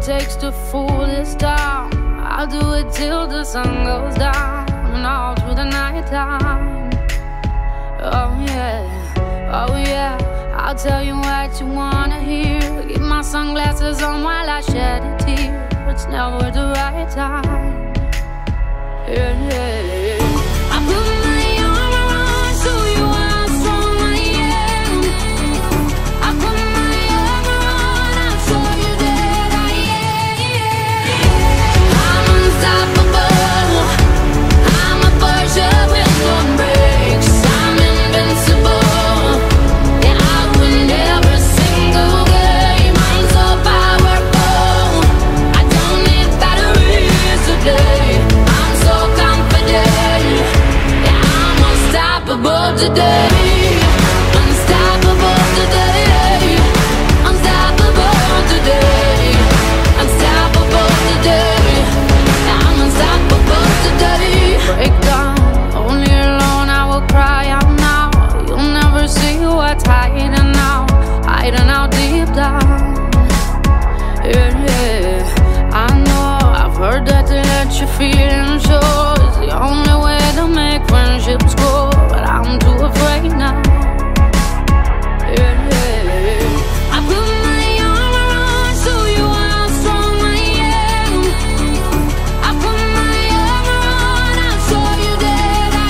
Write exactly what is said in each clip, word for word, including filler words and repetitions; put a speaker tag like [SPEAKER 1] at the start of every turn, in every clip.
[SPEAKER 1] takes to fool this town. I'll do it till the sun goes down and all through the night time. Oh yeah, oh yeah, I'll tell you what you wanna hear. Keep my sunglasses on while I shed a tear. It's never the right time. Yeah, yeah, yeah. I put my arm around, show you how strong I am. I put my arm around, I'll show you that I am. I'm unstoppable. I'm a Porsche with no brakes. I'm invincible. Yeah, I win every single game. I'm so powerful. I don't need batteries today. I'm so confident. Yeah, I'm unstoppable today. Unstoppable today. Unstoppable today. Unstoppable today. Yeah, I'm unstoppable today. Break down, only alone I will cry out now. You'll never see what's hiding out, hiding out deep down. Yeah, yeah, I know, I've heard that to let your feelings show is the only way to make friendships grow, but I'm too afraid now. Yeah, yeah, I put my arm around, show you how strong I am. I put my arm around, I'll show you that I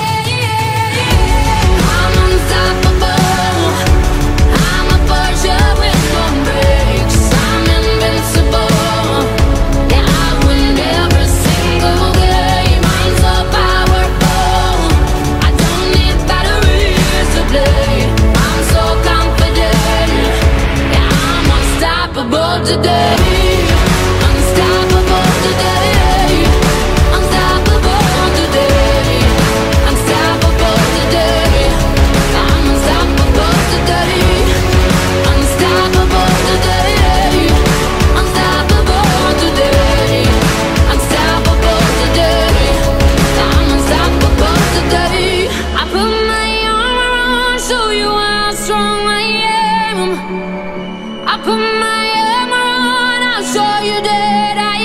[SPEAKER 1] am. I'm unstoppable. I'm a Porsche with no brakes. I'm invincible. Yeah, I win every single game. I'm so powerful. I don't need batteries to play. I'm so confident. Yeah, I'm unstoppable today. Unstoppable today. Unstoppable today. Unstoppable today. I'm unstoppable today. Unstoppable today. Unstoppable today. Unstoppable today. I'm unstoppable today. I put my arm around, show you how strong I am. I put my arm around, I'll show you that I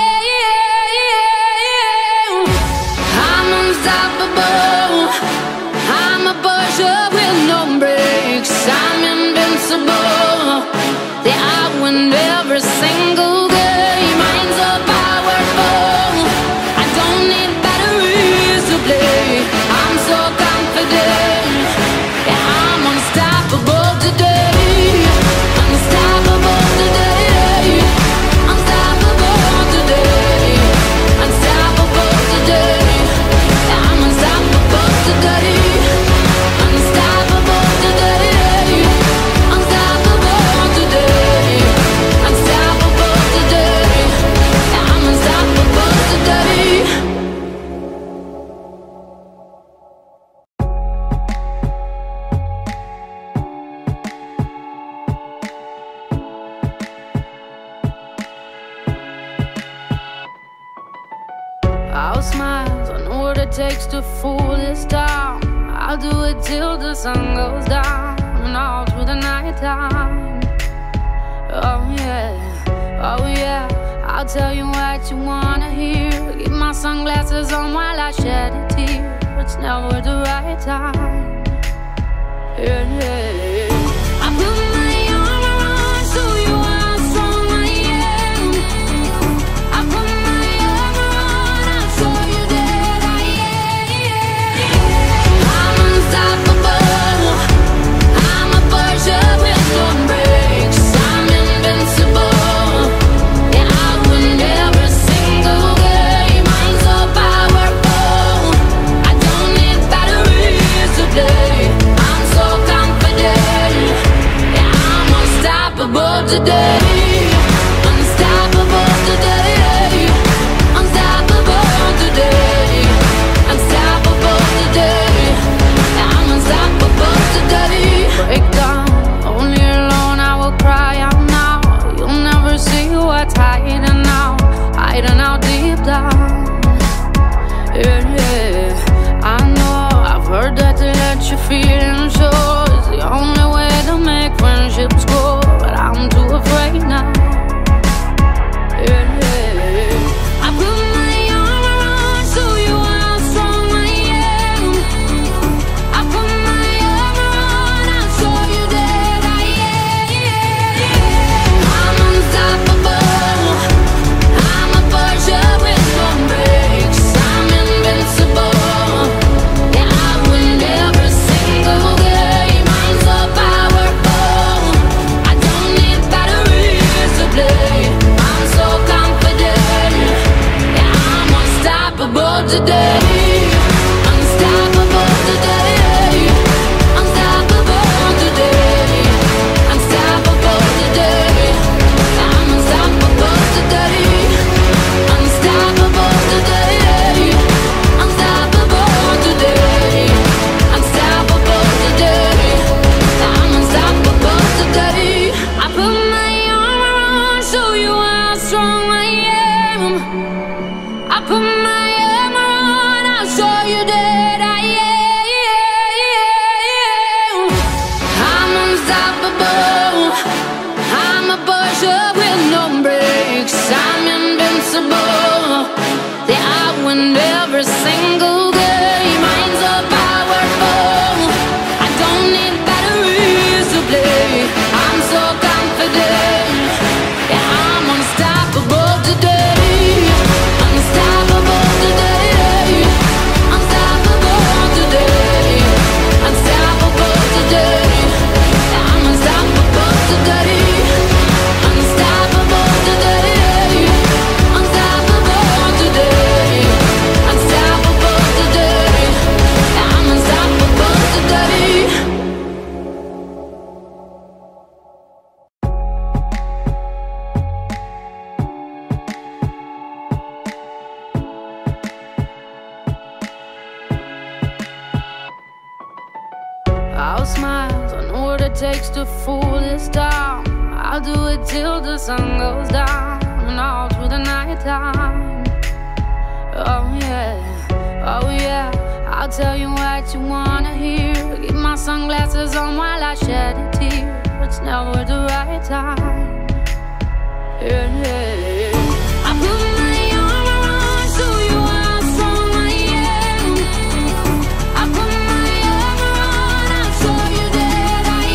[SPEAKER 1] am. I'm unstoppable. I'm a Porsche with no brakes. I'm invincible. Yeah, I win every single game. I'm so powerful. I don't need batteries to play. I'm so confident. Yeah, I'm unstoppable today. Unstoppable today. Unstoppable today. Unstoppable today. Yeah, I'm unstoppable today. Unstoppable today. Unstoppable today. Unstoppable today. Yeah, I'm unstoppable today. I'll smile, I know what it takes to fool this town. I'll do it till the sun goes down and all through the night time. Oh yeah, oh yeah, I'll tell you what you wanna hear. Keep my sunglasses on while I shed a tear. It's never the right time. Yeah, yeah, yeah. I put my arm around, show you how strong I am. I put my arm around, I'll show you that I am. I'm unstoppable. I'm a Porsche with no brakes. I'm invincible. Yeah, I win every single game. I'm so powerful. I don't need batteries to play. I'm so confident. Yeah, I'm unstoppable today. Unstoppable today. Unstoppable today. Unstoppable today. Yeah, I'm unstoppable today. Break down, only alone I will cry out now. You'll never see what's hiding out, hiding out deep down. Yeah, yeah, I know, I've heard that to let your feelings show is the only way to make friendships grow, but I'm too afraid now. today. Unstoppable today. Unstoppable today. Unstoppable today. I'm unstoppable today. Unstoppable today. Unstoppable today. Unstoppable today. I'm unstoppable today. I put my armor on, show you how strong I am. I put my armor on, I'll show you that I am. I'm unstoppable. I'm a pusher with no brakes. I'm invincible. Yeah, I win every single game. I'm so powerful. I don't need batteries to play. I'm so confident. Yeah, I'm unstoppable today. Unstoppable today. Unstoppable today. Unstoppable today. Yeah, I'm unstoppable today. Unstoppable today. Unstoppable today. Unstoppable today. Yeah, I'm unstoppable today. I'll smile, I know what it takes to fool this town. I'll do it till the sun goes down and all through the night time. Oh yeah, oh yeah, I'll tell you what you wanna hear. Keep my sunglasses on while I shed a tear. It's never the right time. Yeah, yeah, yeah. I put my armor on, show you how strong I am. I put my armor on, I'll show you that I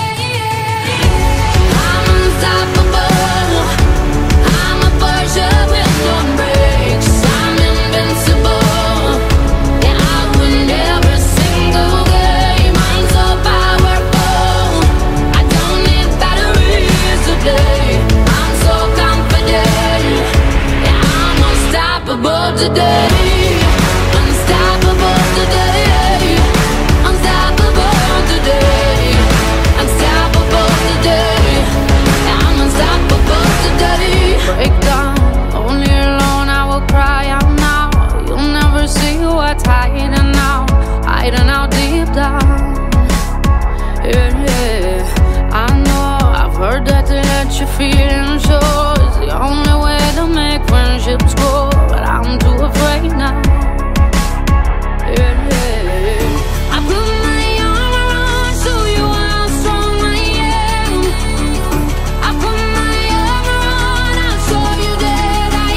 [SPEAKER 1] am. I'm unstoppable. I'm a pusher with no brakes. I'm invincible. Yeah, I win every single game. I'm so powerful. I don't need batteries to play. I'm so confident. Yeah, I'm unstoppable today. Unstoppable today. Unstoppable today. Unstoppable today. Yeah, I'm unstoppable today. Break down, only alone I will cry out now. You'll never see what's hiding out, hiding out deep down. Yeah, yeah. I know, I've heard that to let your feelings show is the only way to make friendships grow, but I'm too afraid now. Yeah, yeah. I put my armor on, show you how strong I am. I put my armor on, I'll show you that I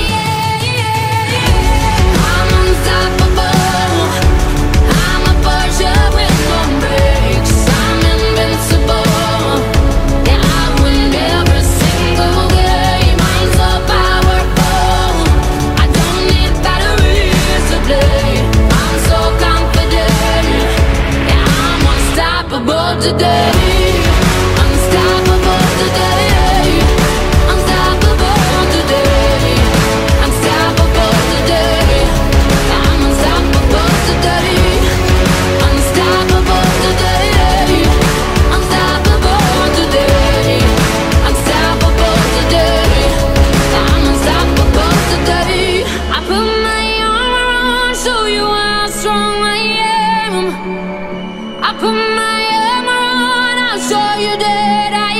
[SPEAKER 1] am. I'm unstoppable. I'm a pusher with no brakes. I'm invincible. Yeah, I win every single game. I'm so powerful. I don't need batteries to play. I'm so confident. Yeah, I'm unstoppable today. Unstoppable today. Unstoppable today. Unstoppable today. Yeah, I'm unstoppable today. Unstoppable today. Unstoppable today. Unstoppable today. Yeah, I'm unstoppable today. I put my armor on, show you how strong I am. I put my armor on, I'll show you that I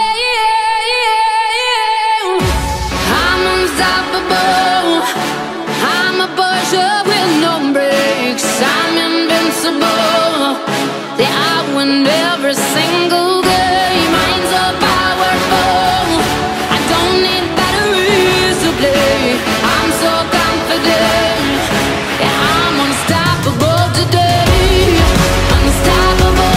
[SPEAKER 1] am. I'm unstoppable. I'm a pusher with no brakes. I'm invincible. Yeah, I win every single game. I'm so powerful. I don't need batteries to play. I'm so confident. Yeah, I'm unstoppable today. Unstoppable.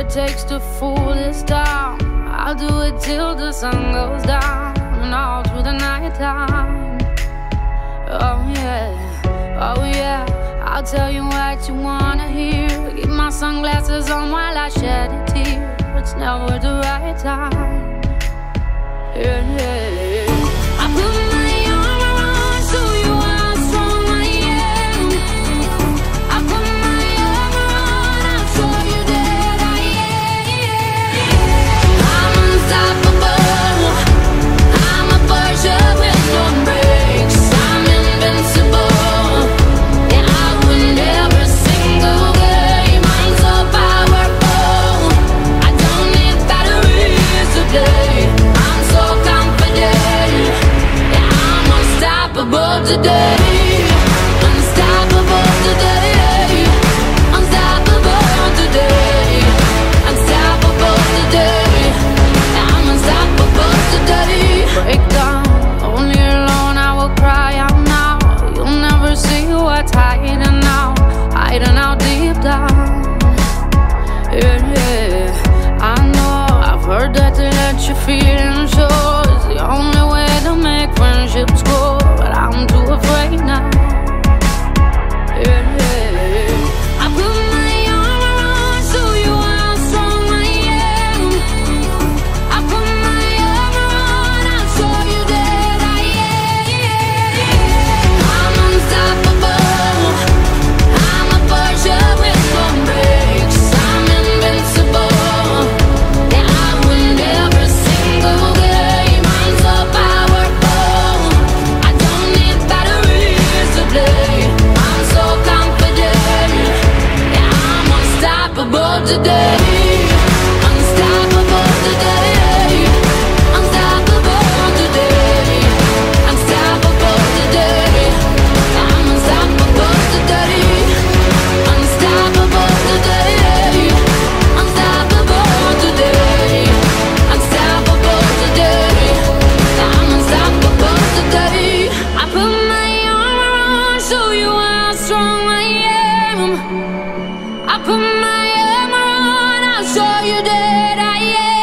[SPEAKER 1] it takes to fool this town. I'll do it till the sun goes down and all through the night time. Oh yeah, oh yeah, I'll tell you what you wanna hear. Keep my sunglasses on while I shed a tear. It's never the right time. Yeah, yeah, yeah. I put my arm around, show you how strong I am. I put my arm around, I'll show you that I am. I'm unstoppable. I'm a Porsche with no brakes. I'm invincible. Yeah, I win every single game. I'm so powerful. I don't need batteries to play. I'm so confident. Yeah, I'm unstoppable today. Unstoppable today. Unstoppable today. Unstoppable today. Yeah, I'm unstoppable today. Break down, only alone I will cry out now. You'll never see what's hiding out, hiding out deep down. Yeah, yeah, I know, I've heard that to let you feel and show is the only way to make friendships grow, but I'm too afraid now. Yeah, yeah, yeah. I put my arm around, show you how strong I am. I put my arm around, I'll show you that I am. I'm unstoppable. I'm a Porsche with no brakes. I'm invincible. Yeah, I win every single game. I'm so powerful. I don't need batteries to play. I'm so confident. Yeah, I'm unstoppable today. Unstoppable today. Unstoppable today. Unstoppable today. I'm unstoppable today. Unstoppable today. Unstoppable today. Unstoppable today. I'm unstoppable today. I put my arm around, show you how strong I am. I put my arm around, I'll show you that I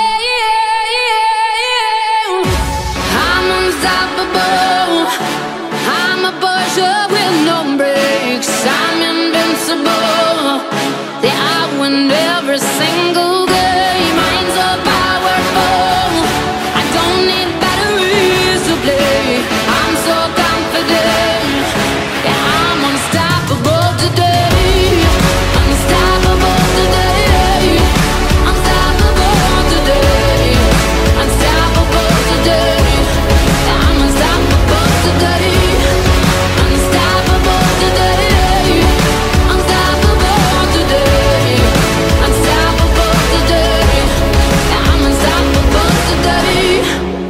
[SPEAKER 1] am. I'm unstoppable. I'm a Porsche with no brakes. I'm invincible. Yeah, I win every single game. I'm so powerful. I don't need batteries to play. I'm so confident. Yeah, I'm unstoppable today. Unstoppable today. Unstoppable today. Unstoppable today. Yeah, I'm unstoppable today. Unstoppable today. Unstoppable today. Unstoppable today. Yeah, I'm unstoppable today.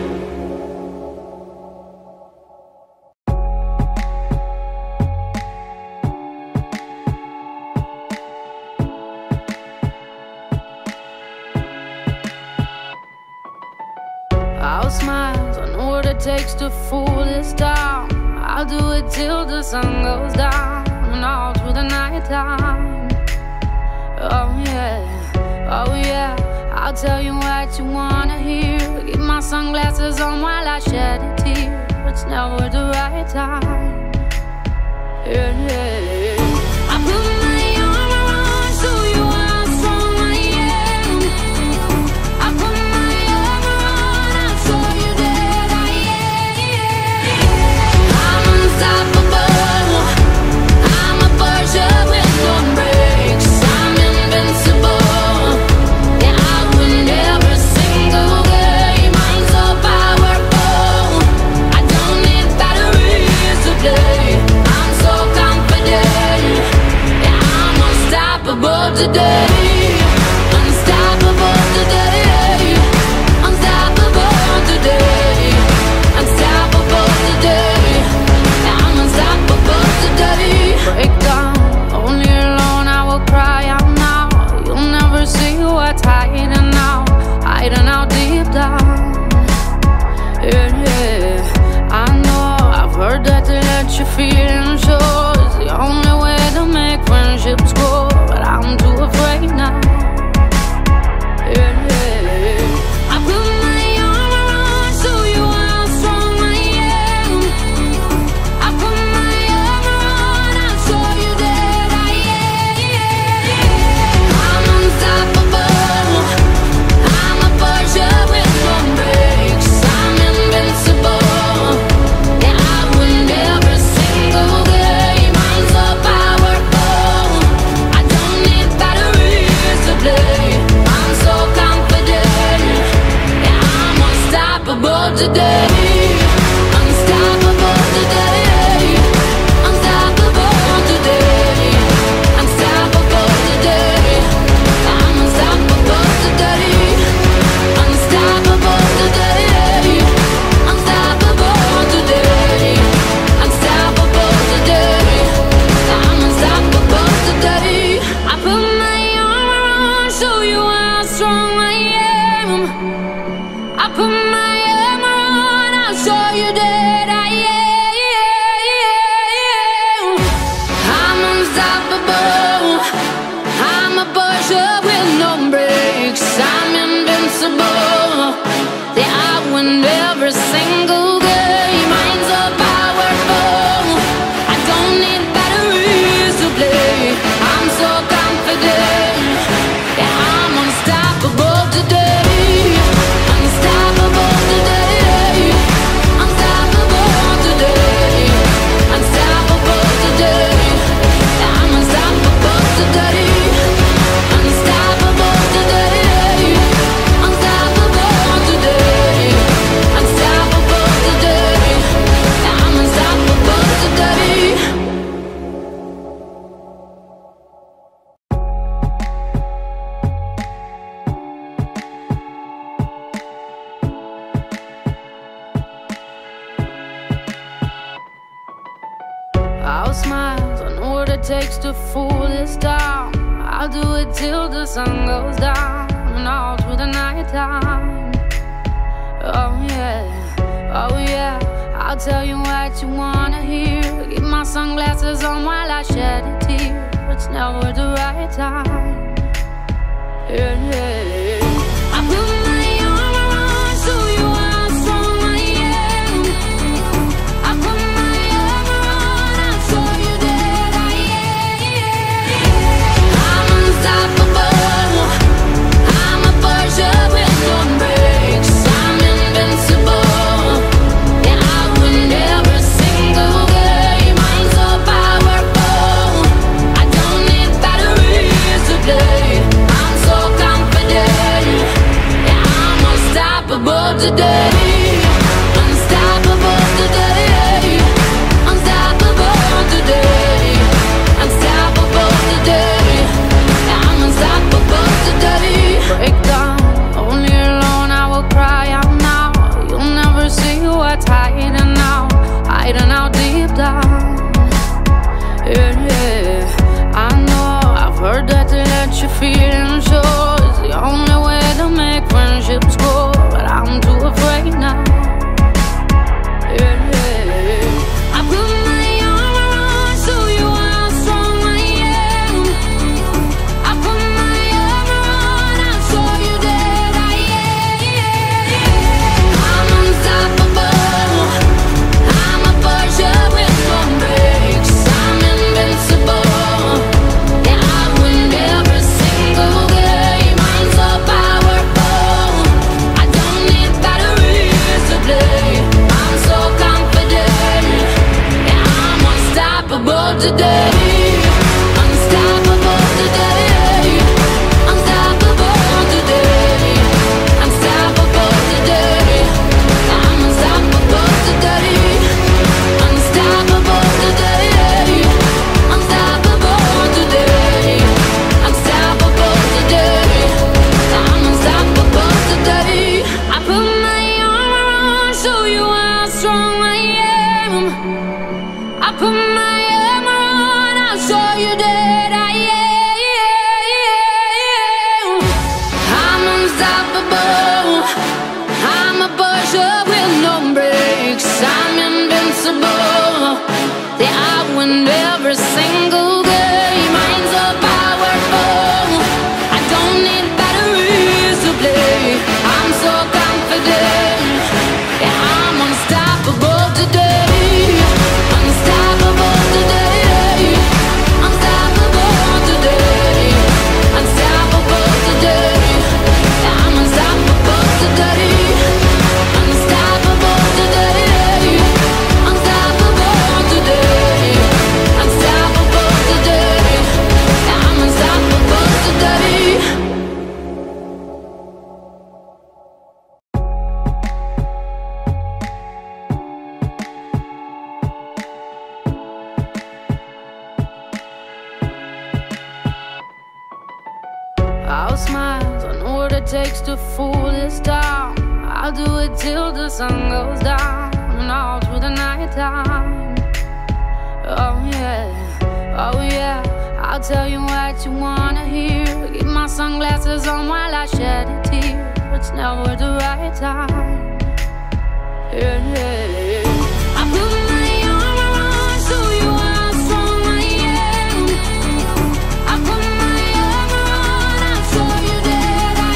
[SPEAKER 1] I'll smile, I know what it takes to fool this town. I'll do it till the sun goes down and all through the night time. Oh yeah, oh yeah, I'll tell you what you wanna hear. Keep my sunglasses on while I shed a tear. It's never the right time. Yeah, yeah, yeah. I put my arm around, show you how strong I am. I put my arm around, I'll show you that I am. I'm unstoppable. I'm a Porsche with no brakes. I'm invincible. Yeah, I win every single game. I'm so powerful. I don't need batteries to play. I'm so confident. Yeah, I'm unstoppable today. Unstoppable today. Unstoppable today. Unstoppable today. Yeah, I'm unstoppable today. Break down, only alone I will cry out now. You'll never see what's hiding out, hiding out deep down. Yeah, yeah, I know, I've heard that to let you feel and show is the only way to make friendships grow, but I'm too afraid now. today. Unstoppable today. Unstoppable today. Unstoppable today. I'm unstoppable today. Unstoppable today. Unstoppable today. Unstoppable today. I'm unstoppable today. I put my armor on, show you how strong I am. I put my armor on, I'll show you that I am. I'm unstoppable. I'm a pusher with no brakes. I'm invincible. Yeah, I win every single game. Mine's so powerful. I don't need batteries to play. I'm so confident. Yeah, I'm unstoppable today. Unstoppable today. Unstoppable today. Unstoppable today. Yeah, I'm unstoppable today. Unstoppable today. Unstoppable today. Unstoppable today. Yeah, I'm unstoppable today. I'll smile, I know what it takes to fool this town. I'll do it till the sun goes down and all through the night time. Oh yeah, oh yeah, I'll tell you what you wanna hear. Keep my sunglasses on while I shed a tear. It's never the right time. Yeah, yeah. I put my armor on, show you how strong I am. I put my armor on, I'll show you that I am. I'm unstoppable. I'm a pusher with no brakes. I'm invincible. Yeah, I win every single game. Mine's so powerful. I don't need batteries to play. I'm so confident. Yeah, I'm unstoppable today. Unstoppable today. Unstoppable today. Unstoppable today. Yeah, I'm unstoppable today. Break down, only alone I will cry out now. You'll never see what's hiding out, hiding out deep down. Yeah, yeah. I know, I've heard that to let your feelings show is the only way to make friendships grow, but I'm too afraid now. Yeah, yeah. I put my armor on, show you how strong I am. I put my armor on, I'll show you that I am. I'm unstoppable. I'm a pusher with no brakes. I'm invincible. Yeah, I win every single game. Mine's so powerful. I takes to fool this town. I'll do it till the sun goes down and all through the night time. Oh yeah, oh yeah, I'll tell you what you wanna hear. Keep my sunglasses on while I shed a tear. It's never the right time. Yeah, yeah, yeah. I put my arm around, show you how strong I am. I put my arm around, I'll show you that I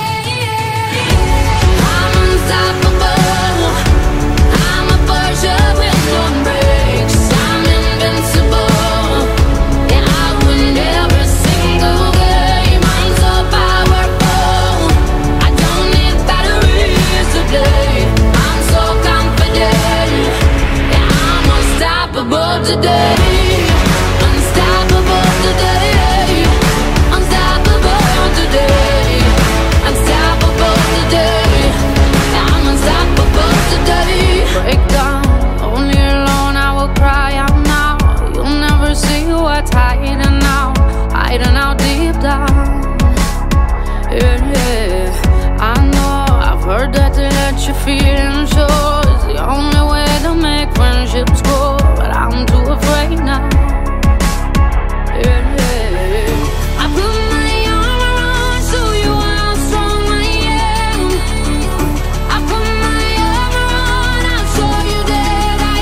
[SPEAKER 1] am. I'm unstoppable. I'm a Porsche with no brakes. I'm invincible. Yeah, I win every single game. I'm so powerful. I don't need batteries to play. I'm so confident. Yeah, I'm unstoppable today. Unstoppable today. Unstoppable today. Unstoppable today. Yeah, I'm unstoppable today. Break down, only alone I will cry out now. You'll never see what's hiding out, hiding out deep down. Yeah, yeah, I know, I've heard that to let you feel and show is the only way to make friendships grow, but I'm too afraid now. Yeah, yeah, yeah. I put my arm around, show you how strong I am. I put my arm around, I'll show you that I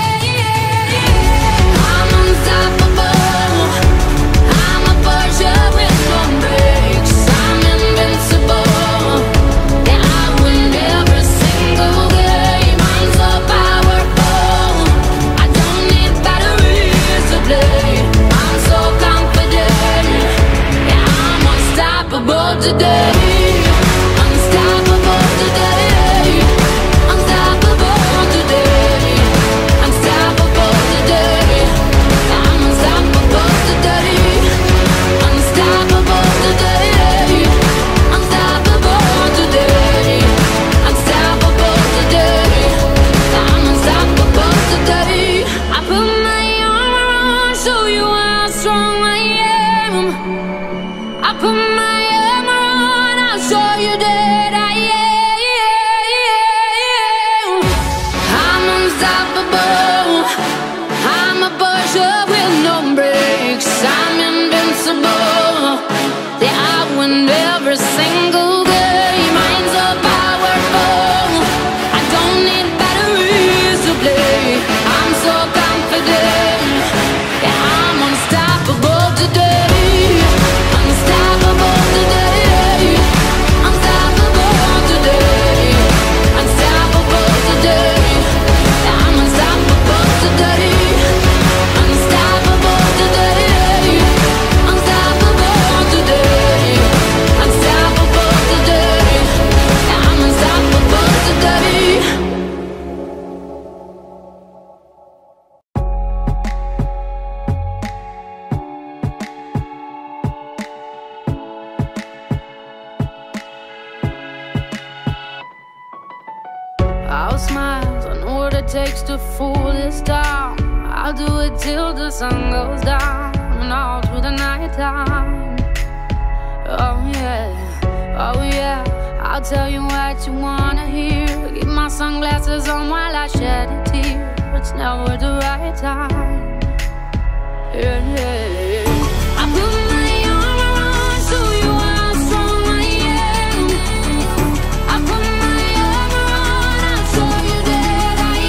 [SPEAKER 1] am. I'm unstoppable. I'm a Porsche with no brakes. I'm invincible. Yeah, I win every single game. I'm so powerful. I don't need batteries to play. I'm so confident. Yeah, I'm unstoppable today. Unstoppable today. Unstoppable today. Unstoppable today. I'm unstoppable today. Unstoppable today. Unstoppable today. Unstoppable today. I'm unstoppable today. I put my arm around, show you how strong I am. I put my arm around, I'll show you that I am. I'm unstoppable. I'm a Porsche with no brakes. I'm invincible. Yeah, I win every single game. I'm so powerful. I don't need batteries to play. I'm so confident. Yeah, I'm unstoppable today. Unstoppable today. Unstoppable today. Unstoppable today. Yeah, I'm unstoppable today. Unstoppable today. Unstoppable today. Unstoppable today. Yeah, I'm unstoppable today. I'll smile, I know what it takes to fool this town. I'll do it till the sun goes down and all through the night time. Oh yeah, oh yeah, I'll tell you what you wanna hear. Keep my sunglasses on while I shed a tear. It's never the right time. Yeah, yeah, yeah. I put my arm around, show you how strong I am. I put my arm around, I'll show you that I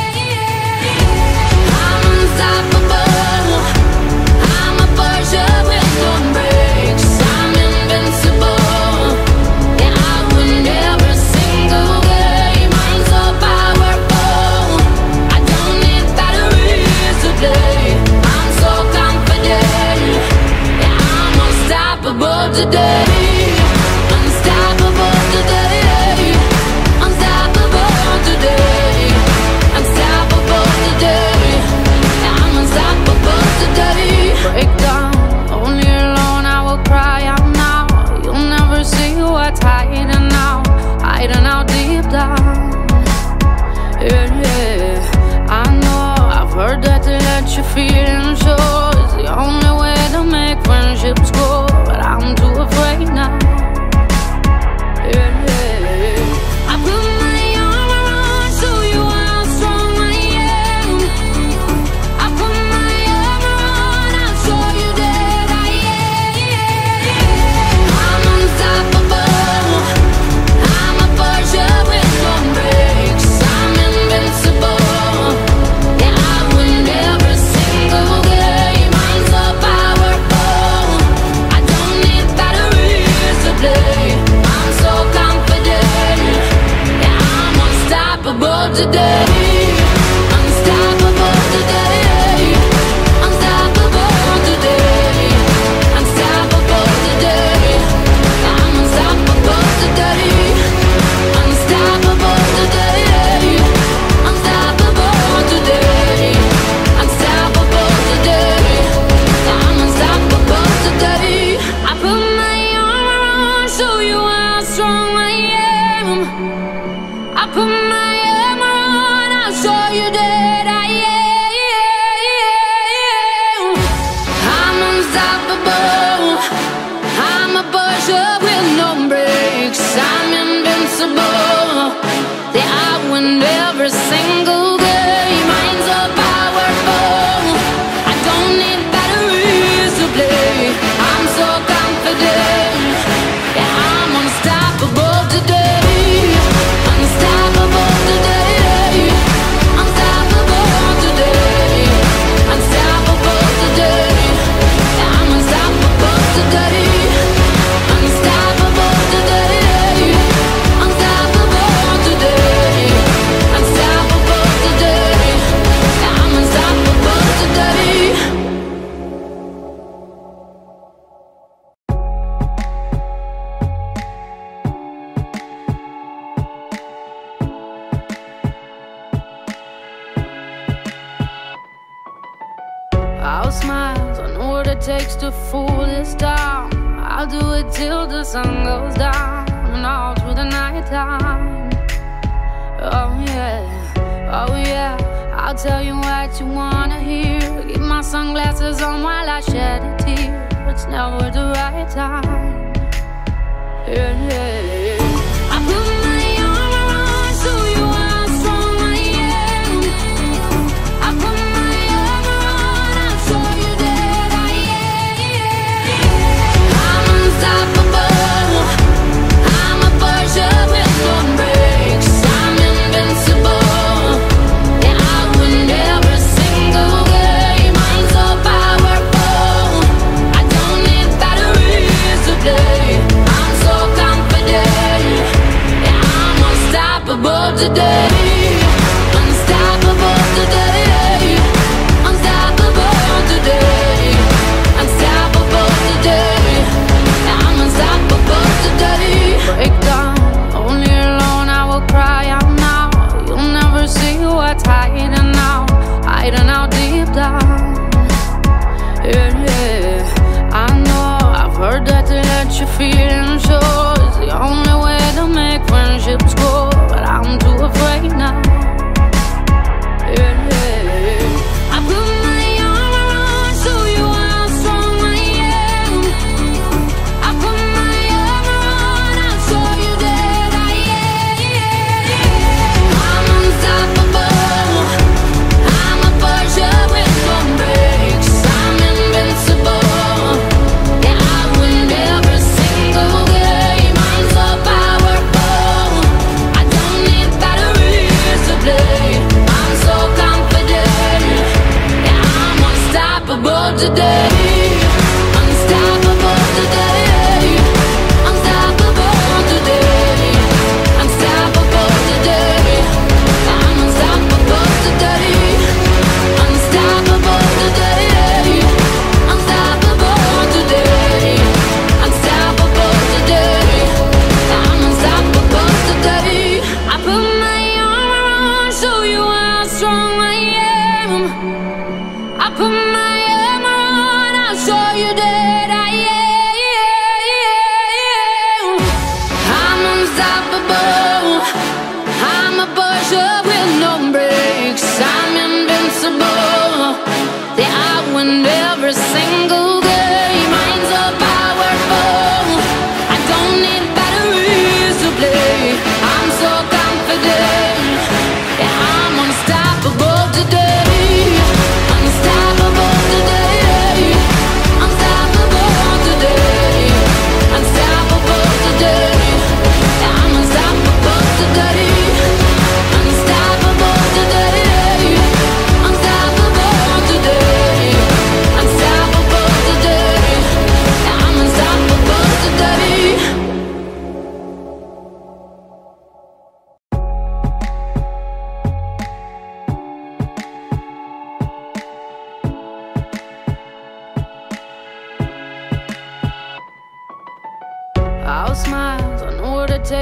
[SPEAKER 1] am. I'm unstoppable. I'm a Porsche with no brakes. I'm invincible. Yeah, I win every single game. I'm so powerful. I don't need batteries to play. I'm so confident. Yeah, I'm unstoppable today. Unstoppable today. Unstoppable today. Unstoppable today. Yeah, I'm unstoppable today. Break down, only alone I will cry out now. You'll never see what's hiding out, hiding out deep down. Yeah, yeah, I know, I've heard that to let you feel and show is the only way to make friendships grow, but I'm too afraid now. today. Unstoppable today. Unstoppable today. Unstoppable today. I'm unstoppable today. Unstoppable today. Unstoppable today. Unstoppable today. I'm unstoppable today. I put my armor on, show you how strong I am. I put my armor on, I'll show you that I am. I'm unstoppable. I'm a pusher with no brakes. I'm invincible. Yeah, I win every single game. Mine's so powerful. I don't need batteries to play. I'm so confident. Yeah, I'm unstoppable today. Unstoppable today. Unstoppable today. Unstoppable today. Yeah, I'm unstoppable today. Unstoppable today. Unstoppable today. Unstoppable today. Yeah, I'm unstoppable today. I'll smile, I know what it takes to fool this town. I'll do it till the sun goes down and all through the night time. Oh yeah, oh yeah, I'll tell you what you wanna hear. Keep my sunglasses on while I shed a tear. It's never the right time. Yeah, yeah, yeah. I put my armor on, show you how strong I am. I put my armor on, I'll show you that I am. I'm unstoppable. I'm a pusher with no brakes. I'm invincible. Yeah, I win every single game. Mine's so powerful. I don't need batteries to play. I'm so confident. Yeah, I'm unstoppable today. Unstoppable today. Unstoppable today. Unstoppable today. Yeah, I'm unstoppable today. Break down, only alone I will cry out now. You'll never see what's hiding out, hiding out deep down. Yeah, yeah, I know, I've heard that to let your feelings show is the only way to make friendships grow, but I'm too afraid now.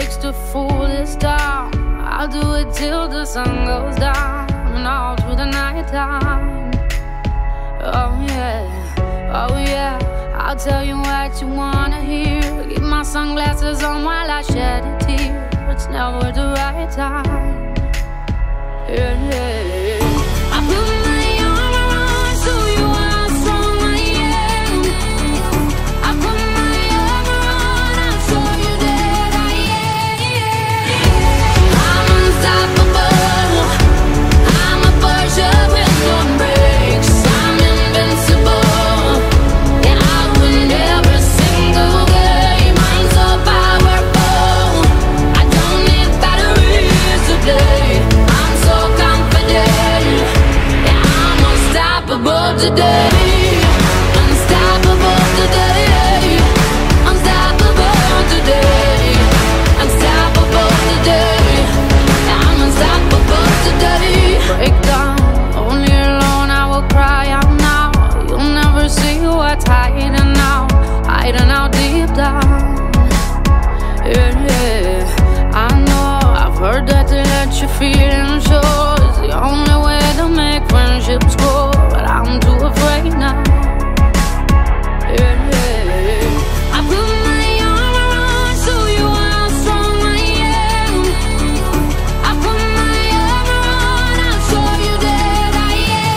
[SPEAKER 1] takes to fool this town. I'll do it till the sun goes down and all through the night time. Oh yeah, oh yeah, I'll tell you what you wanna hear. Keep my sunglasses on while I shed a tear. It's never the right time. Yeah, yeah, yeah. I put my arm around, show you how strong I am. I put my arm around, I'll show you that I am. I'm unstoppable. I'm a Porsche with no brakes. I'm invincible. Yeah, I win every single game. I'm so powerful. I don't need batteries to play. I'm so confident. Yeah, I'm unstoppable today. Unstoppable today. Unstoppable today. Unstoppable today. Yeah, I'm unstoppable today. Break down, only alone I will cry out now. You'll never see what's hiding out, hiding out deep down. Yeah, yeah, I know, I've heard that to let you feel and show is the only way to make friendships grow, but I'm too afraid now. Yeah, yeah, yeah. I put my arm around, show you how strong I am. I put my arm around, I'll show you that I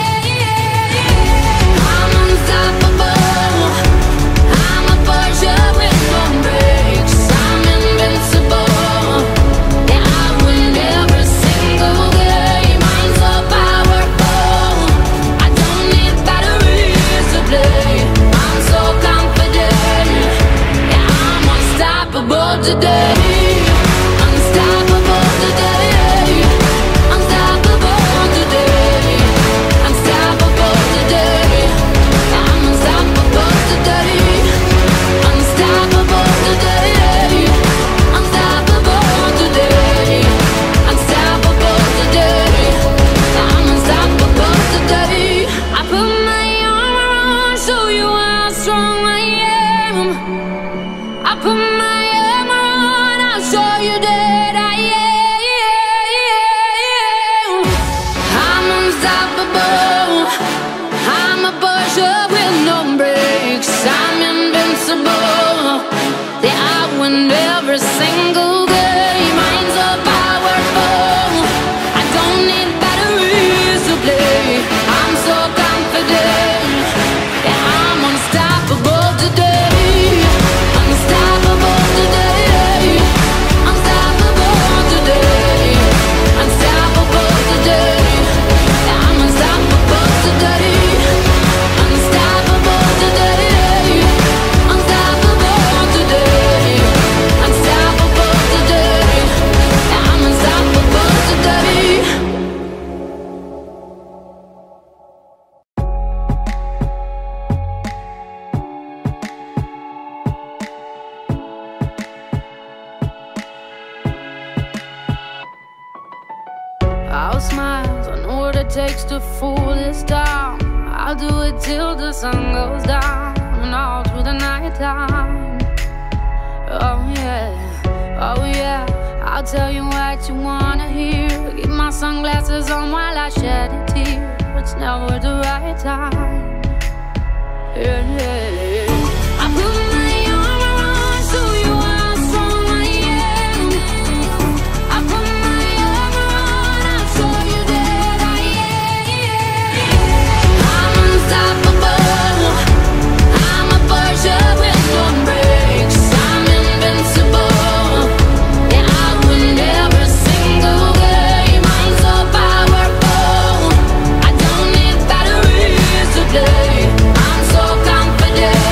[SPEAKER 1] am. I'm unstoppable. I'm a Porsche with no brakes. I'm invincible. Yeah, I win every single game. I'm so powerful. I don't need batteries to play. I'm so confident. Yeah, I'm unstoppable today. Unstoppable today. Unstoppable today. Unstoppable today. Yeah, I'm unstoppable today. Unstoppable today. Unstoppable today. Unstoppable today. Yeah, I'm unstoppable today. I put my arm around, show you how strong I am. I put my arm around, I'll show you that I am. I'm unstoppable. I'm a Porsche with no brakes. I'm invincible. Yeah, I win every single game. I'm so powerful. I don't need batteries to play. I'm so confident. Yeah, I'm unstoppable today. Unstoppable today. Unstoppable today. Unstoppable today. Yeah, I'm unstoppable today. Unstoppable today. Unstoppable today. Unstoppable today. Yeah, I'm unstoppable today. I'll smile, I know what it takes to fool this town. I'll do it till the sun goes down and all through the night time. Oh yeah, oh yeah, I'll tell you what you wanna hear. Keep my sunglasses on while I shed a tear. It's never the right time. Yeah, yeah, yeah. I put my arm around, show you how strong I am. I put my arm around, I'll show you that I am. I'm unstoppable. I'm a Porsche with no brakes. I'm invincible. Yeah, I win every single game. I'm so powerful. I don't need batteries to play. I'm so confident.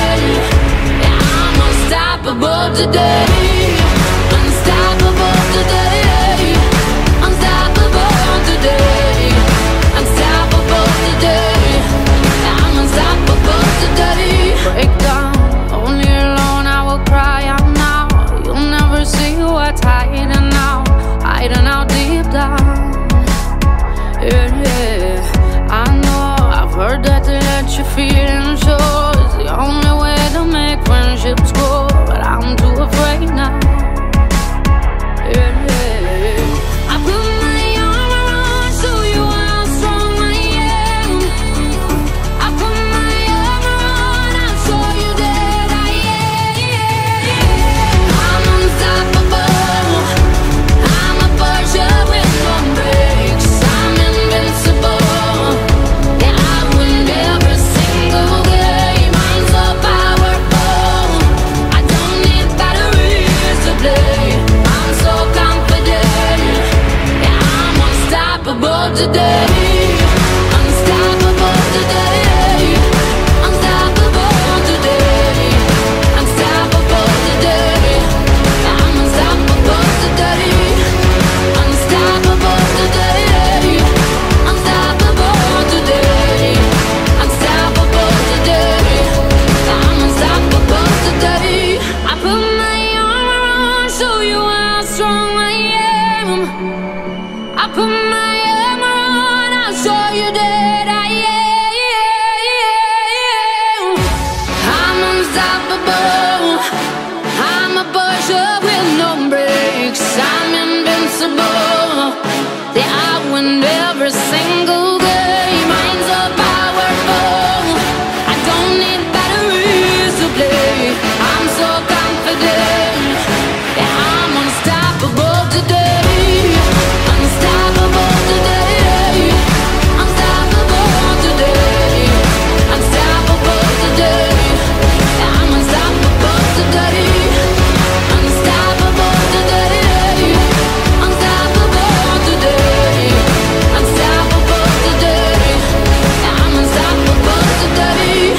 [SPEAKER 1] every single game. Minds are powerful, I don't need batteries to play. I'm so confident, yeah, I'm unstoppable today. Unstoppable today. Unstoppable today. Unstoppable today. Yeah, I'm unstoppable today. Unstoppable today. Unstoppable today. Unstoppable today. Yeah, I'm unstoppable today.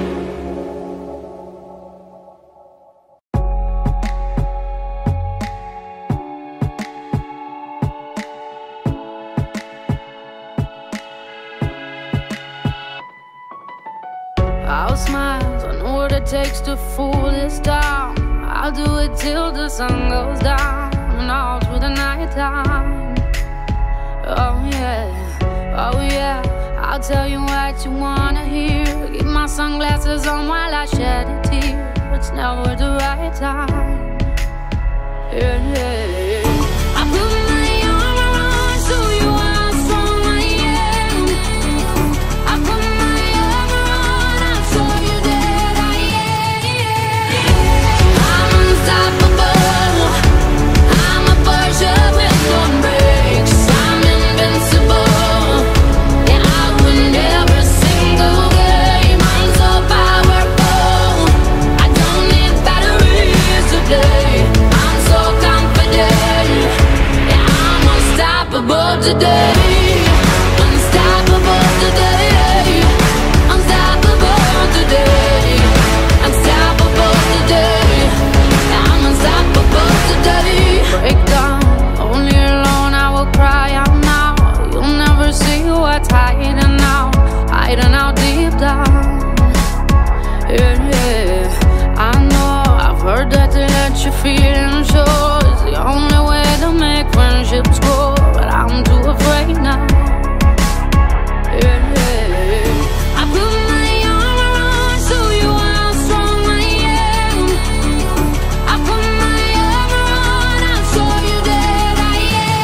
[SPEAKER 1] I'll smile, I know what it takes to fool this town. I'll do it till the sun goes down and all through the night time. Oh yeah, oh yeah, I'll tell you what you wanna hear. Keep my sunglasses on while I shed a tear. It's never the right time. Yeah, yeah, yeah. I put my arm around, show you how strong I am. I put my arm around, I'll show you that I am. I'm unstoppable, I'm a Porsche with no brakes. I'm invincible, yeah, I win every single game. I'm so powerful, I don't need batteries to play. I'm so confident, yeah, I'm unstoppable today. Unstoppable today. Unstoppable today. Unstoppable today. Yeah, I'm unstoppable today. Break down, only alone I will cry out now. You'll never see what's hiding out, hiding out deep down. Yeah, yeah, I know, I've heard that to let your feelings show is the only way to make friendships grow, but I'm too afraid now. Yeah, yeah, I put my arm around, show you how strong I am. I put my arm around, I'll show you that I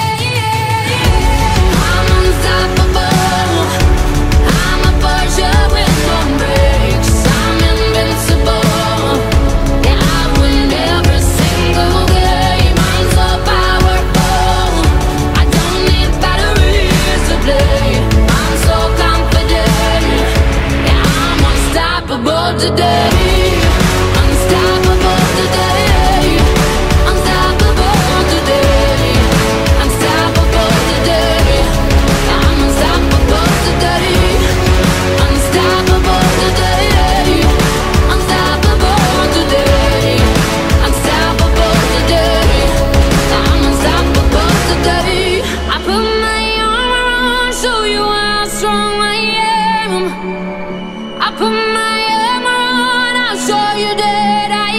[SPEAKER 1] am. I'm unstoppable, I'm a Porsche with no brakes. I'm invincible, yeah, I win every single game. I'm so powerful, I don't need batteries to play. I'm so confident, yeah, I'm unstoppable today. Unstoppable today. Unstoppable today. Unstoppable today. Yeah, I'm unstoppable today. Unstoppable today. Unstoppable today. Unstoppable today. Yeah, I'm unstoppable today. I put my arm around, show you how strong I am. I put my arm around, I'll show you that I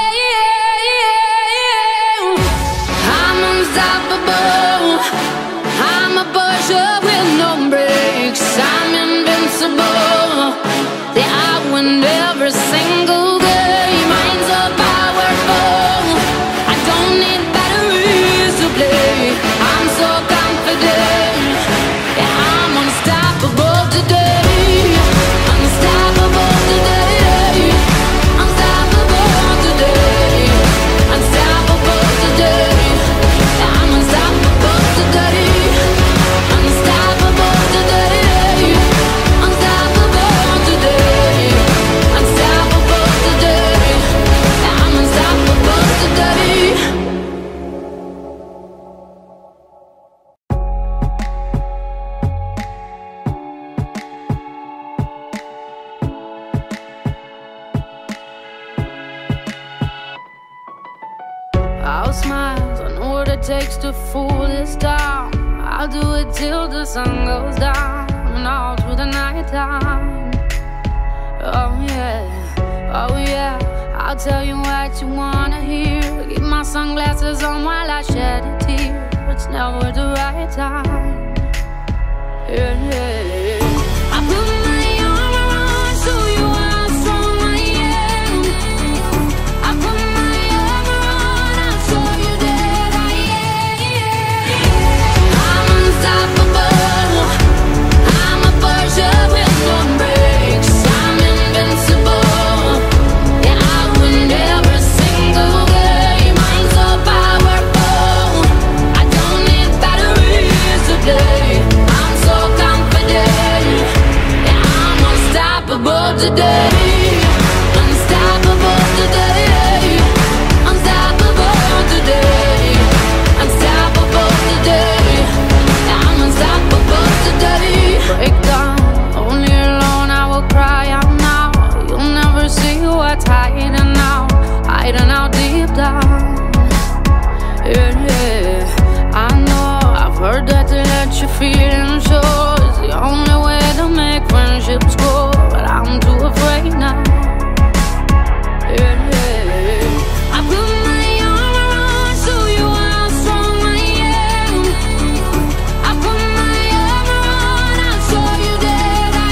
[SPEAKER 1] am. I'm unstoppable, I'm a Porsche with no brakes. I'm invincible, yeah, I win every single game. I'm so powerful, I don't need batteries to play. I'm so confident, yeah, I'm unstoppable today. Unstoppable today. Unstoppable today. Unstoppable today. Yeah, I'm unstoppable today. Unstoppable today. Unstoppable today. Unstoppable today. Yeah, I'm unstoppable today. I'll smile, I know what it takes to fool this town. I'll do it till the sun goes down and all through the night time. Oh yeah, oh yeah, I'll tell you what you wanna hear. Keep my sunglasses on while I shed a tear. It's never the right time. Yeah, yeah, yeah. I put my arm around, show you how strong I am. I put my arm around, I'll show you that I am. I'm unstoppable. today. Unstoppable today. Unstoppable today. Unstoppable today. I'm unstoppable today. Break down, only alone I will cry out now. You'll never see what's hiding out, hiding out deep down. Yeah, yeah. I know, I've heard that to let your feelings show is the only way to make friendships grow, but I'm too afraid now. Yeah, yeah. I put my armor on, show you how strong I am. I put my armor on, I'll show you that I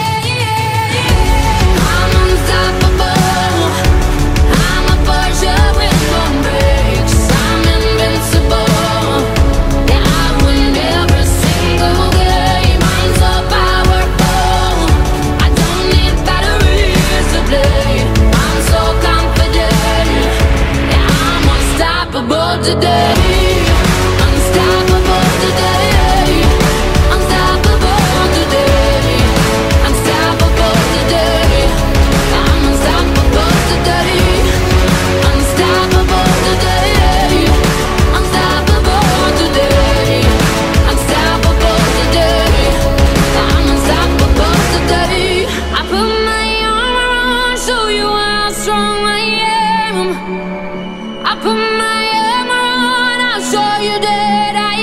[SPEAKER 1] am. I'm unstoppable. I'm a Porsche with no brakes. I'm invincible. Yeah, I win every single game. I'm so powerful. I don't need batteries to play. I'm so confident. Yeah, I'm unstoppable today. Unstoppable today. Unstoppable today. Unstoppable today. I'm unstoppable today. Unstoppable today. Unstoppable today. Unstoppable today. I'm unstoppable today. I put my armor on, show you how strong I am. I put my armor on, I'll show you that I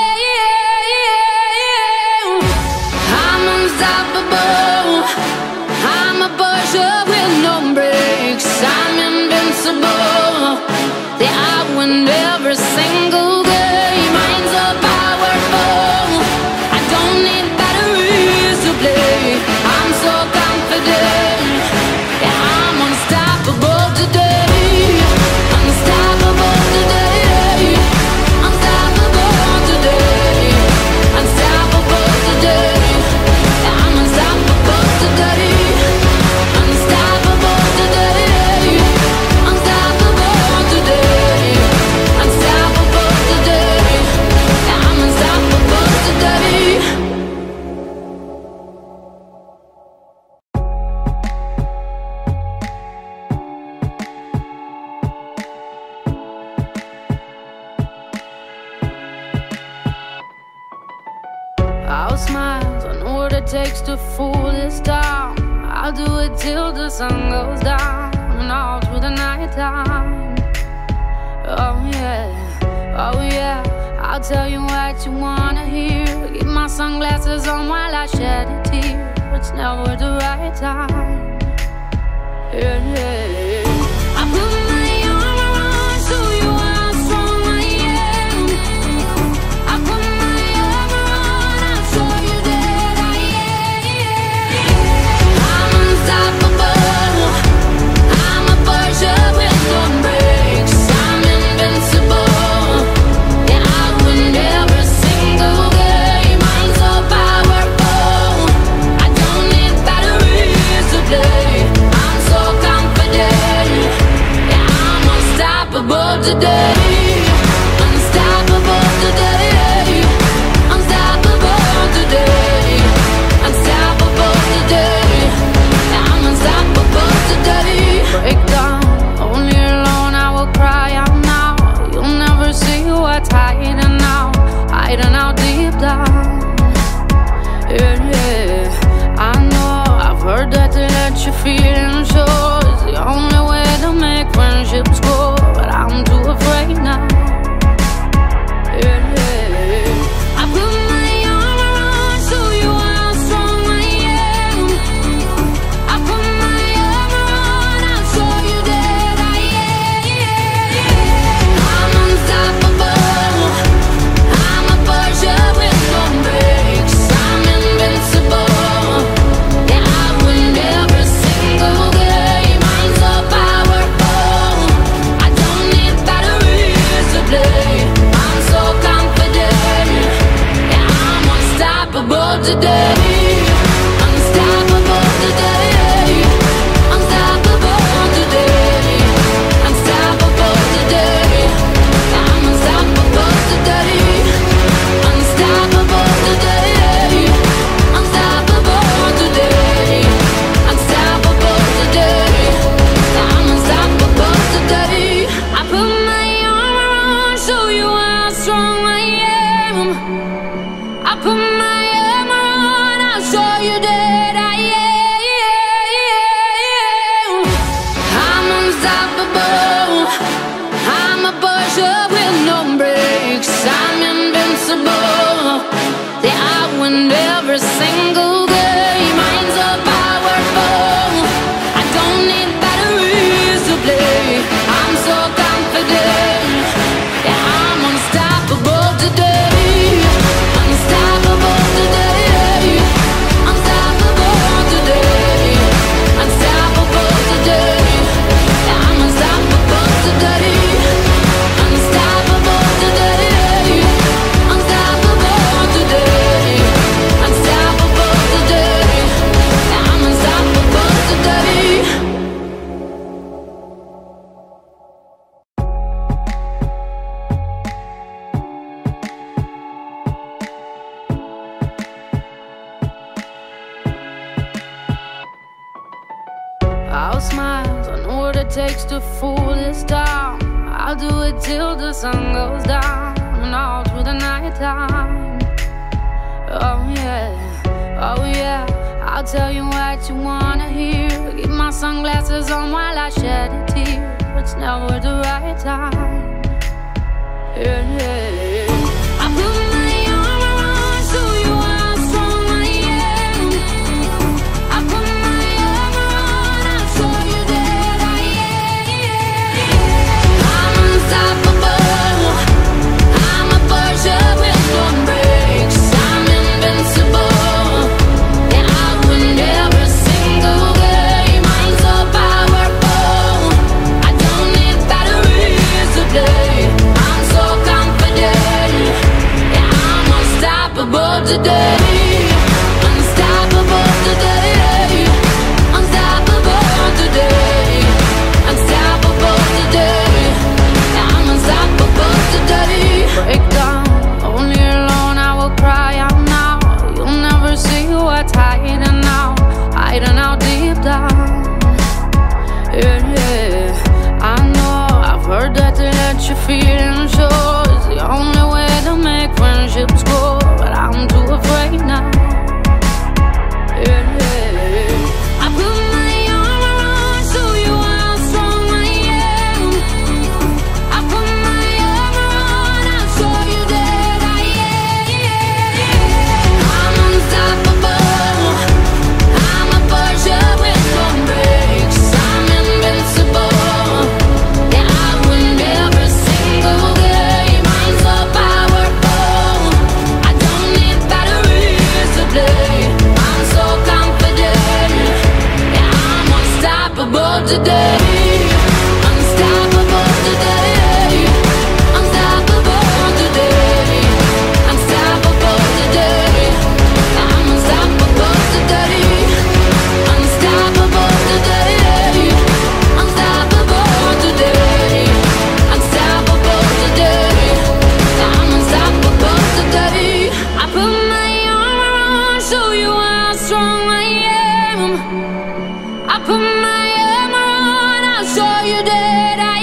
[SPEAKER 1] am. I'm unstoppable. I'm a Porsche with no brakes. I'm invincible. Yeah, I win every single game. I'm so powerful. I don't need batteries to play. I'm so confident. Yeah, I'm unstoppable today. Unstoppable today. Unstoppable today. Unstoppable today. Yeah, I'm unstoppable today. Unstoppable today. Unstoppable today. Unstoppable today. Yeah, I'm unstoppable today. I'll smile, I know what it takes to fool this town. I'll do it till the sun goes down and all through the night time. Oh yeah, oh yeah, I'll tell you what you wanna hear. Keep my sunglasses on while I shed a tear. It's never the right time. Yeah, yeah. I put my armor on, show you how strong I am. I put my armor on, I'll show you that I am. I'm unstoppable. I'm a Porsche with no brakes. I'm invincible. Yeah, I win every single game. I'm so powerful. I don't need batteries to play. I'm so confident. Yeah, I'm unstoppable today. Unstoppable today. Unstoppable today. Unstoppable today. Yeah, I'm unstoppable today. Break down, only alone I will cry out now. You'll never see what's hiding out, hiding out deep down. Yeah, yeah. I know, I've heard that to let your feelings show is the only way to make friendships grow, but I'm too afraid now. Yeah, yeah. I put my armor on, show you how strong I am. I put my armor on, I'll show you that I am. I'm unstoppable. I'm a Porsche with no brakes. I'm invincible. Yeah, I win every single game. I'm so powerful. I don't need batteries to play. I'm so confident. Yeah, I'm unstoppable today. Unstoppable today. Unstoppable today. Unstoppable today. Yeah, I'm unstoppable today. Unstoppable today. Unstoppable today. Unstoppable am. I put my armor on, I'll show you that I am. I'm unstoppable. I'm a Porsche with no brakes. I'm invincible. Yeah, I win every single game. Mine's so powerful. I don't need batteries to play. I'm so confident. Yeah, I'm unstoppable today. Unstoppable today. Unstoppable today. Unstoppable today. Yeah, I'm unstoppable today. Unstoppable today. Unstoppable today. Unstoppable today. Yeah, I'm unstoppable today. I'll smile, I know what it takes to fool this town. I'll do it till the sun goes down and all through the night time. Oh yeah, oh yeah, I'll tell you what you wanna hear. Keep my sunglasses on while I shed a tear. It's never the right time. Yeah, yeah, yeah. I put my armor on, show you how strong I am. I put my armor on, I'll show you that I am. I'm unstoppable. I'm a Porsche with no brakes. I'm invincible. Yeah, I win every single game. Mine's so powerful. I don't need batteries to play. I'm so confident. Yeah, I'm unstoppable today. Unstoppable today. Unstoppable today. Unstoppable today. Yeah, I'm unstoppable today. Break down, only alone I will cry out now. You'll never see what's hiding out, hiding out deep down. Yeah, yeah, I know, I've heard that to let your feelings show is the only way to make friendships grow, but I'm too afraid now. Yeah, yeah, I put my armor on, show you how strong I am. I put my armor on, I'll show you that I am. I'm unstoppable. I'm a Porsche with no brakes. I'm invincible. Yeah, I win every single game. Mine's so powerful. I don't need batteries to play. I'm so confident. Yeah, I'm unstoppable today. Unstoppable today. Unstoppable today. Unstoppable today. I'm unstoppable today. Unstoppable today. Unstoppable today. Unstoppable today. I'm unstoppable today. I put my armor on, show you how strong I am. I put my armor on, I'll show you that I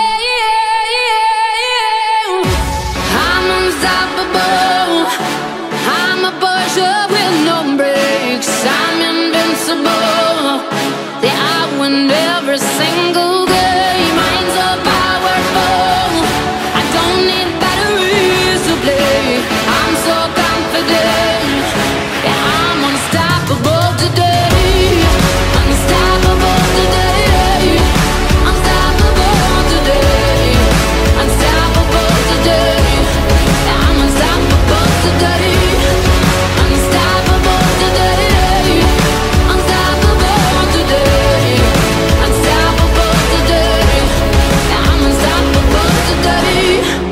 [SPEAKER 1] am. I'm unstoppable. I'm a Porsche with no brakes. I'm invincible. Yeah, I win every single game. Mine's so powerful. I don't need batteries to play. I'm so confident. Yeah, I'm unstoppable today. Unstoppable today. Unstoppable today. Unstoppable today. Yeah, I'm unstoppable today. Unstoppable today. Unstoppable today. Unstoppable today. Yeah, I'm unstoppable today.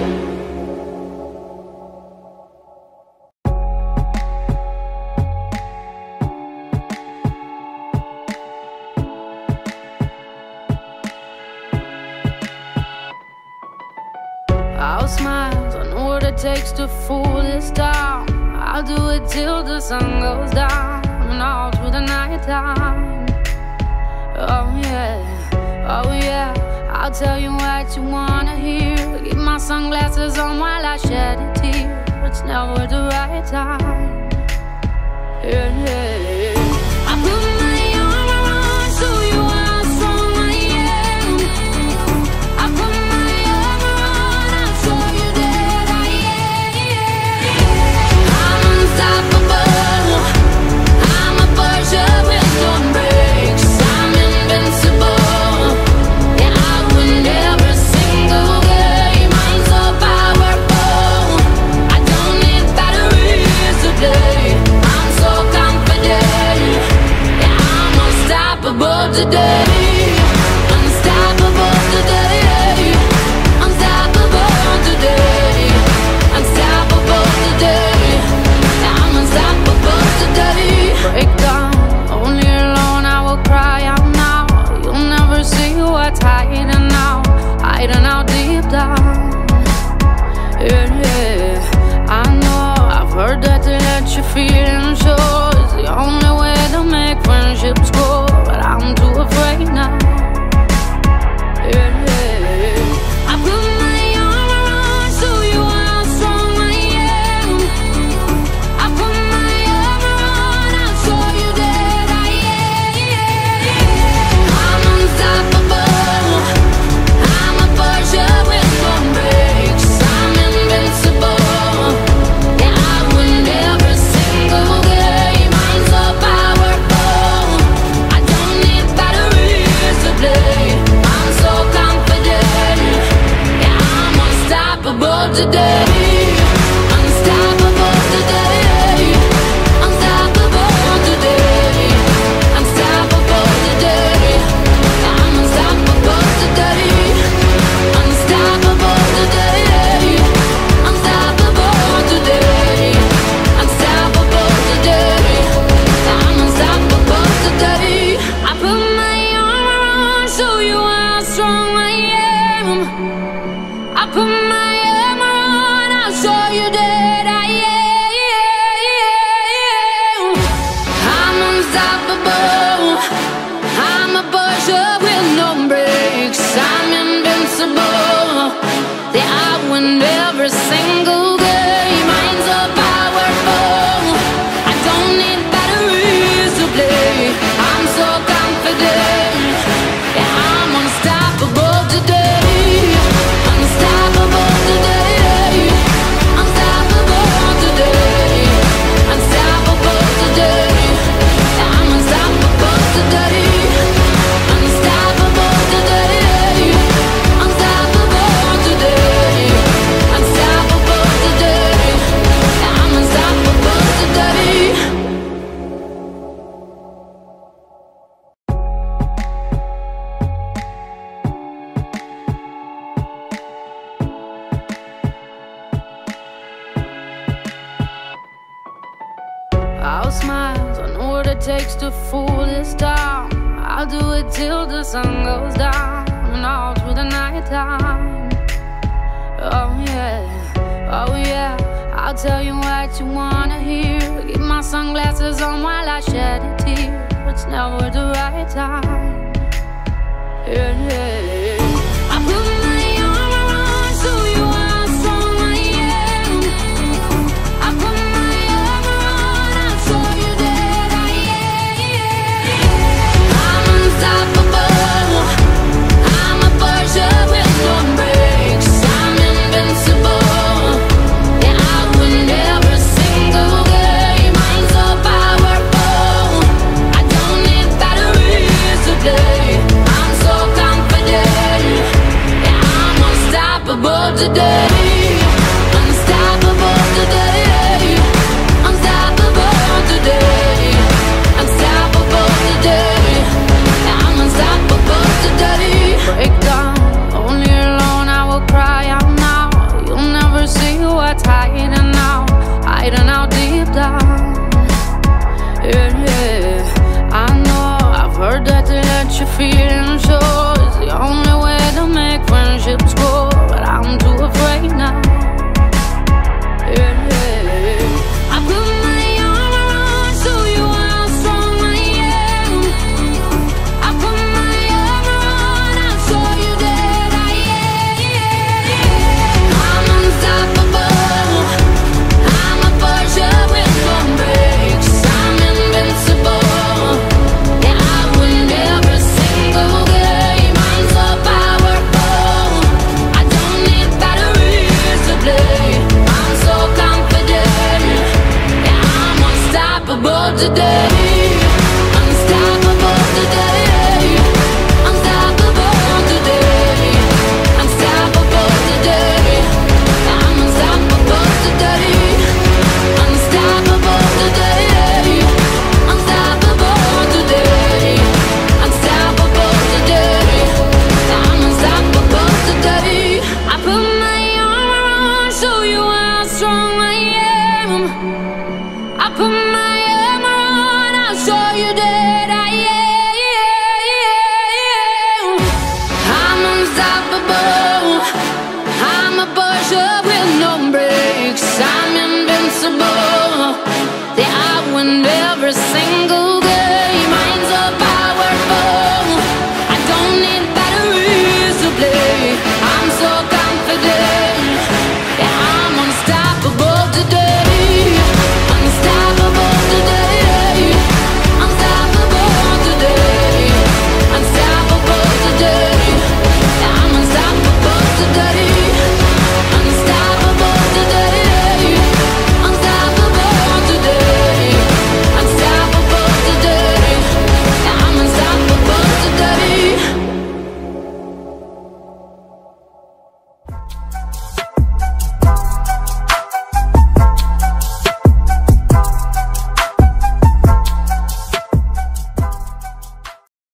[SPEAKER 1] I'll smile, I know what it takes to fool this town. I'll do it till the sun goes down and all through the night time. Oh yeah, oh yeah, I'll tell you what you wanna hear. Keep my sunglasses on while I shed a tear. It's never the right time. Yeah, yeah. I put my arm around, show you how strong I am. I put my arm around, I'll show you that I am. I'm unstoppable. I'm a Porsche with no brakes. I'm invincible. Yeah, I win every single game. I'm so powerful. I don't need batteries to play. I'm so confident. Yeah, I'm unstoppable today. Unstoppable today. Unstoppable today. Unstoppable today. Yeah, I'm unstoppable today. Break down, only alone I will cry out now. You'll never see what's hiding out, hiding out deep down. Yeah, yeah. I know, I've heard that to let you feel and show is the only way to make friendships grow, but I'm too afraid now. Yeah, yeah. I put my arm around, show you how strong I am. I put my arm around, I'll show you that I am. I'm unstoppable. I'm a Porsche with no brakes. I'm invincible. Yeah, I win every single game. I'm so powerful. I don't need batteries to play. I'm so confident. Yeah, I'm unstoppable today. Unstoppable today. Unstoppable today. Unstoppable today. I'm unstoppable today. Unstoppable today. Unstoppable today. Unstoppable today. I'm unstoppable today. I put my arm around, show you how strong I am. I put my arm around, I'll show you that I am. I'm unstoppable. I'm a Porsche with no brakes. I'm invincible. Yeah, I win every single game. I'm so powerful. I don't need batteries to play. I'm so confident. Yeah, I'm unstoppable today. Unstoppable today. Unstoppable today. Unstoppable today. Yeah, I'm unstoppable today. Unstoppable today. Unstoppable today. Unstoppable today. Yeah, I'm unstoppable today. I'll smile, I know what it takes to fool this town. I'll do it till the sun goes down and all through the night time. Oh yeah, oh yeah, I'll tell you what you wanna hear. Keep my sunglasses on while I shed a tear. It's never the right time. Yeah, yeah. I put my arm around, show you how strong I am. I put my arm around, I'll show you that I am. I'm unstoppable. I'm a Porsche with no brakes. I'm invincible. Yeah, I win every single game. I'm so powerful. I don't need batteries to play. I'm so confident. Yeah, I'm unstoppable today. Unstoppable today. Unstoppable today. Unstoppable today. Yeah, I'm unstoppable today. Break down, only alone I will cry out now. You'll never see what's hiding out, hiding out deep down. Yeah, yeah. I know, I've heard that to let you feel and show is the only way to make friendships grow, but I'm too afraid now. Yeah, yeah. I put my arm around, show you how strong I am. I put my arm around, I'll show you that I am. I'm unstoppable. today.